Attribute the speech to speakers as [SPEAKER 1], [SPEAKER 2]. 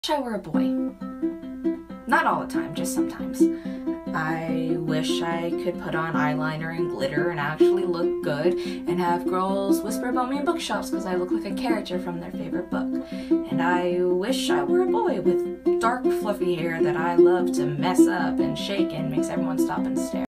[SPEAKER 1] I were a boy. Not all the time, just sometimes. I wish I could put on eyeliner and glitter and actually look good and have girls whisper about me in bookshops because I look like a character from their favorite book. And I wish I were a boy with dark fluffy hair that I love to mess up and shake and makes everyone stop and stare.